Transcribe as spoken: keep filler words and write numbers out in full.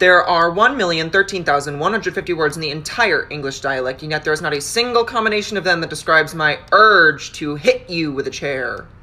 There are one million thirteen thousand one hundred fifty words in the entire English dialect, and yet there is not a single combination of them that describes my urge to hit you with a chair.